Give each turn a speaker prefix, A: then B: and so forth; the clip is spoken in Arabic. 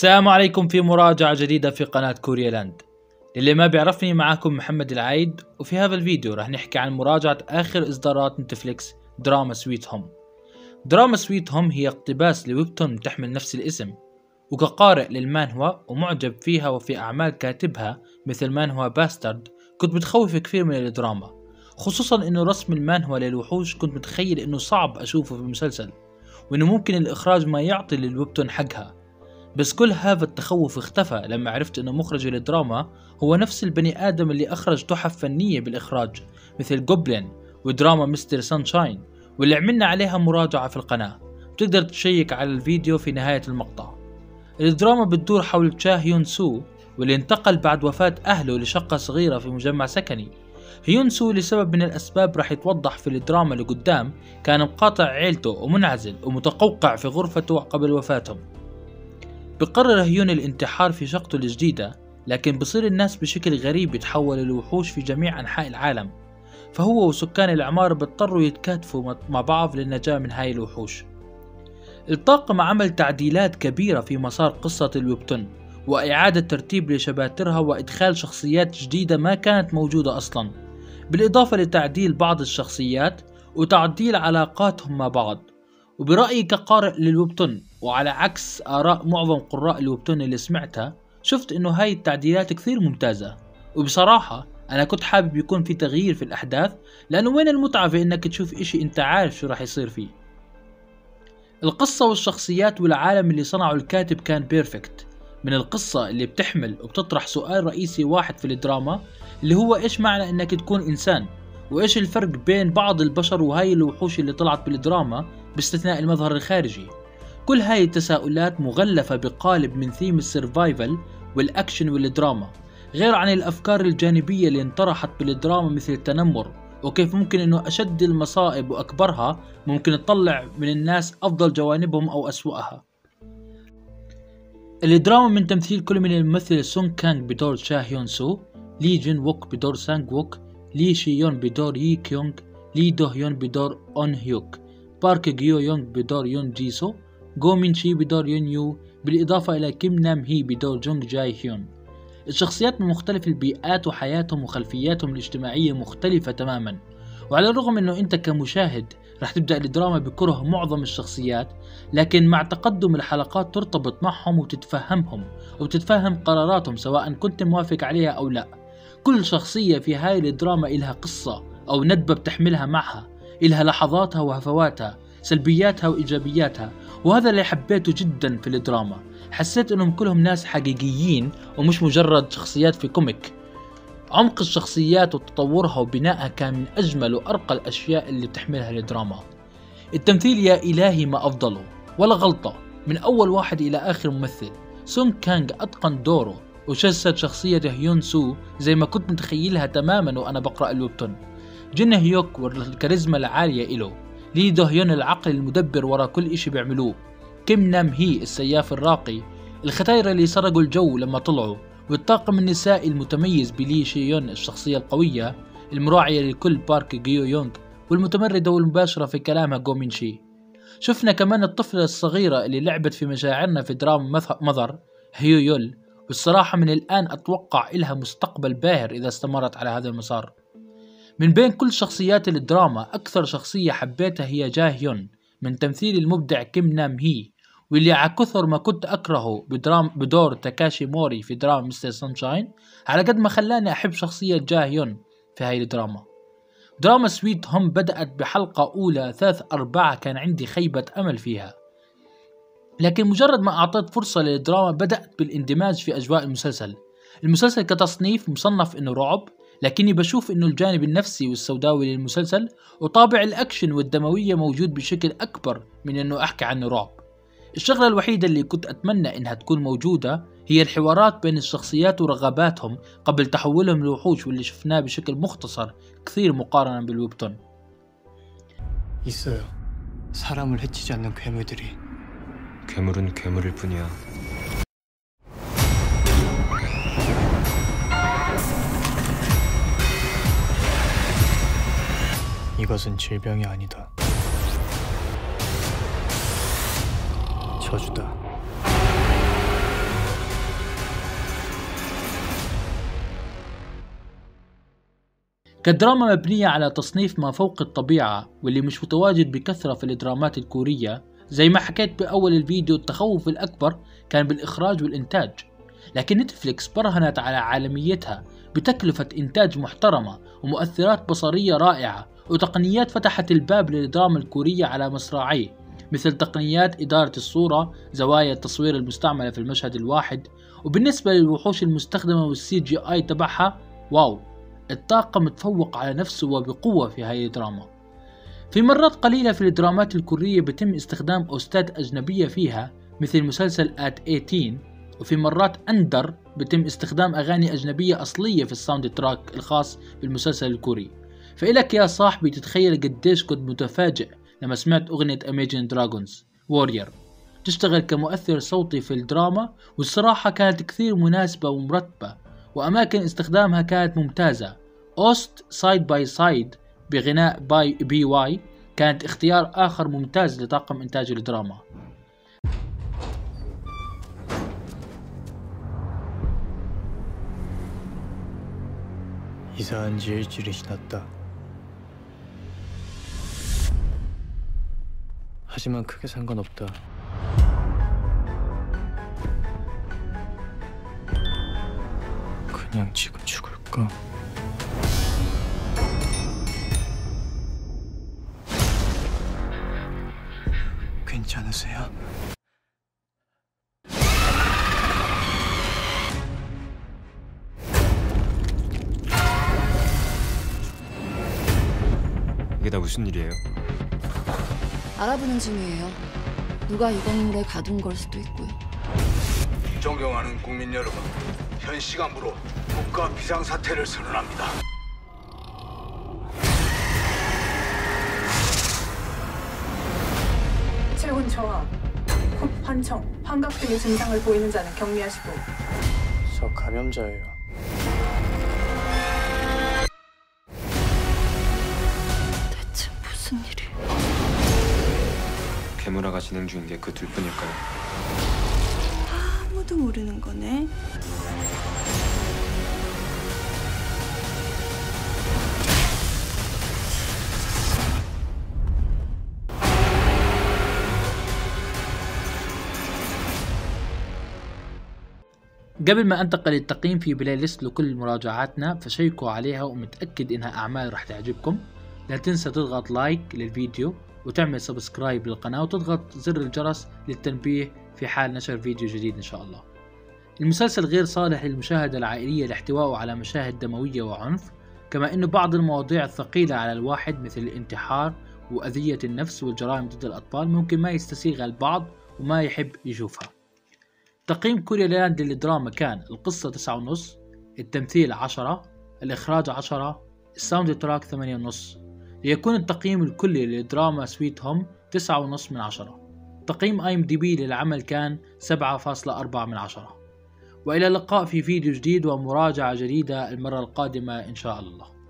A: السلام عليكم في مراجعة جديدة في قناة كوريا لاند. للي ما بيعرفني معاكم محمد العايد، وفي هذا الفيديو راح نحكي عن مراجعة آخر إصدارات نتفليكس دراما سويت هوم. دراما سويت هوم هي اقتباس لويبتون تحمل نفس الاسم، وكقارئ للمانهوا ومعجب فيها وفي أعمال كاتبها مثل مانهوا باسترد كنت متخوف كثير من الدراما، خصوصا إنه رسم المانهوا للوحوش كنت متخيل إنه صعب أشوفه في مسلسل، وإنه ممكن الإخراج ما يعطي للويبتون حقها. بس كل هذا التخوف اختفى لما عرفت انه مخرج الدراما هو نفس البني ادم اللي اخرج تحف فنية بالاخراج مثل جوبلين ودراما مستر سانشاين، واللي عملنا عليها مراجعة في القناة. بتقدر تشيك على الفيديو في نهاية المقطع. الدراما بتدور حول تشا هيون سو، واللي انتقل بعد وفاة اهله لشقة صغيرة في مجمع سكني. هيون سو لسبب من الاسباب راح يتوضح في الدراما لقدام كان مقاطع عيلته ومنعزل ومتقوقع في غرفته قبل وفاتهم. بقرر هيون الانتحار في شقته الجديدة، لكن بصير الناس بشكل غريب يتحولوا لوحوش في جميع أنحاء العالم، فهو وسكان العمارة بيضطروا يتكاتفوا مع بعض للنجاة من هاي الوحوش. الطاقم عمل تعديلات كبيرة في مسار قصة الويبتون، وإعادة ترتيب لشباترها وإدخال شخصيات جديدة ما كانت موجودة أصلا، بالإضافة لتعديل بعض الشخصيات وتعديل علاقاتهم مع بعض. وبرأيي كقارئ للويبتون، وعلى عكس آراء معظم قراء الويبتون اللي سمعتها، شفت إنه هاي التعديلات كثير ممتازة. وبصراحة أنا كنت حابب يكون في تغيير في الأحداث، لأنه وين المتعة في إنك تشوف إشي أنت عارف شو راح يصير فيه. القصة والشخصيات والعالم اللي صنعه الكاتب كان بيرفكت. من القصة اللي بتحمل وبتطرح سؤال رئيسي واحد في الدراما، اللي هو إيش معنى إنك تكون إنسان، وإيش الفرق بين بعض البشر وهاي الوحوش اللي طلعت بالدراما باستثناء المظهر الخارجي. كل هاي التساؤلات مغلفة بقالب من ثيم السرفايفل والأكشن والدراما، غير عن الأفكار الجانبية اللي انطرحت بالدراما مثل التنمر، وكيف ممكن إنه أشد المصائب وأكبرها ممكن تطلع من الناس أفضل جوانبهم أو أسوأها. الدراما من تمثيل كل من الممثل سونغ كانغ بدور تشا هيون سو، لي جين ووك بدور سانغ ووك، لي شي يون بدور يي كيونغ، لي دو هيون بدور اون هيوك، بارك جيو يونغ بدور يون جيسو، جو مين شي بدور يون يو، بالإضافة إلى كيم نام هي بدور جونغ جاي هيون. الشخصيات من مختلف البيئات وحياتهم وخلفياتهم الاجتماعية مختلفة تماما، وعلى الرغم أنه أنت كمشاهد رح تبدأ الدراما بكره معظم الشخصيات، لكن مع تقدم الحلقات ترتبط معهم وتتفهمهم وتتفهم قراراتهم سواء كنت موافق عليها أو لا. كل شخصية في هاي الدراما إلها قصة أو ندبة بتحملها معها، إلها لحظاتها وهفواتها، سلبياتها وإيجابياتها، وهذا اللي حبيته جدا في الدراما. حسيت أنهم كلهم ناس حقيقيين ومش مجرد شخصيات في كوميك. عمق الشخصيات وتطورها وبنائها كان من أجمل وأرقى الأشياء اللي بتحملها الدراما. التمثيل يا إلهي ما أفضله، ولا غلطة من أول واحد إلى آخر ممثل. سونغ كانغ أتقن دوره وجسد شخصية هيون سو زي ما كنت متخيلها تماما وأنا بقرأ الويبتون. جن هيوك والكاريزما العالية إله، لي دو هيون العقل المدبر ورا كل إشي بيعملوه، كيم نام هي السياف الراقي، الختايرة اللي سرقوا الجو لما طلعوا، والطاقم النسائي المتميز بلي شيون الشخصية القوية المراعية للكل بارك جيو يونغ، والمتمردة والمباشرة في كلامها جو مين شي. شفنا كمان الطفلة الصغيرة اللي لعبت في مشاعرنا في دراما مذر هيو يول، والصراحة من الآن أتوقع إلها مستقبل باهر إذا استمرت على هذا المسار. من بين كل شخصيات الدراما أكثر شخصية حبيتها هي جا هيون من تمثيل المبدع كيم نام هي، واللي على كثر ما كنت أكرهه بدور تاكاشي موري في دراما مستر سانشاين، على قد ما خلاني أحب شخصية جا هيون في هاي الدراما. دراما سويت هوم بدأت بحلقة أولى 3/4 كان عندي خيبة أمل فيها، لكن مجرد ما أعطيت فرصة للدراما بدأت بالاندماج في أجواء المسلسل. المسلسل كتصنيف مصنف إنه رعب، لكني بشوف إنه الجانب النفسي والسوداوي للمسلسل وطابع الأكشن والدموية موجود بشكل أكبر من إنه أحكي عنه رعب. الشغلة الوحيدة اللي كنت أتمنى إنها تكون موجودة هي الحوارات بين الشخصيات ورغباتهم قبل تحولهم لوحوش، واللي شفناه بشكل مختصر كثير مقارنة بالويبتون.
B: 있어요. 사람을 해치지 않는 괴물들이.
C: 괴물은 괴물일 뿐이야.
B: 이것은 질병이 아니다. 저주다.
A: كدراما مبنية على تصنيف ما فوق الطبيعة واللي مش متواجد بكثرة في الدرامات الكورية. زي ما حكيت بأول الفيديو، التخوف الأكبر كان بالإخراج والإنتاج، لكن نتفليكس برهنت على عالميتها بتكلفة إنتاج محترمة ومؤثرات بصرية رائعة وتقنيات فتحت الباب للدراما الكورية على مصراعيه، مثل تقنيات إدارة الصورة، زوايا التصوير المستعملة في المشهد الواحد. وبالنسبة للوحوش المستخدمة والسي جي آي تبعها، واو، الطاقم تفوق على نفسه وبقوة في هاي الدراما. في مرات قليلة في الدرامات الكورية بتم استخدام أوستات أجنبية فيها مثل مسلسل At 18، وفي مرات أندر بتم استخدام أغاني أجنبية أصلية في الساوند تراك الخاص بالمسلسل الكوري. فإلك يا صاحبي تتخيل قديش كنت متفاجئ لما سمعت أغنية Imagine Dragons Warrior تشتغل كمؤثر صوتي في الدراما، والصراحة كانت كثير مناسبة ومرتبة، وأماكن استخدامها كانت ممتازة. أوست سايد باي سايد بغناء باي بي واي كانت اختيار آخر ممتاز لطاقم إنتاج الدراما.
B: 이사한 지 일주일이 지났다. 하지만 크게 상관없다. 그냥 지금 죽을까? 괜찮으세요?
C: 이게 다 무슨 일이에요?
D: 알아보는 중이에요. 누가 이 건물에 가둔 걸 수도 있고요.
E: 존경하는 국민 여러분, 현 시간부로 국가 비상사태를 선언합니다.
F: 체온 저하, 콧 환청, 환각 등의 증상을 보이는 자는 격리하시고.
B: 저 감염자예요.
D: 대체 무슨 일이?
C: 괴물화가 진행 중인 게 그 둘뿐일까요?
D: 아무도 모르는 거네.
A: قبل ما انتقل للتقييم في بلاي ليست لكل مراجعاتنا، فشيكوا عليها ومتأكد انها اعمال راح تعجبكم. لا تنسى تضغط لايك للفيديو وتعمل سبسكرايب للقناة وتضغط زر الجرس للتنبيه في حال نشر فيديو جديد ان شاء الله. المسلسل غير صالح للمشاهدة العائلية لاحتوائه على مشاهد دموية وعنف، كما انه بعض المواضيع الثقيلة على الواحد مثل الانتحار وأذية النفس والجرائم ضد الأطفال ممكن ما يستسيغها البعض وما يحب يشوفها. تقييم كوريا لاند للدراما كان: القصة 9.5، التمثيل 10، الإخراج 10، الساوند تراك 8.5. ليكون التقييم الكلي للدراما سويت هوم 9.5 من 10. تقييم IMDb للعمل كان 7.4 من 10. وإلى اللقاء في فيديو جديد ومراجعة جديدة المرة القادمة إن شاء الله.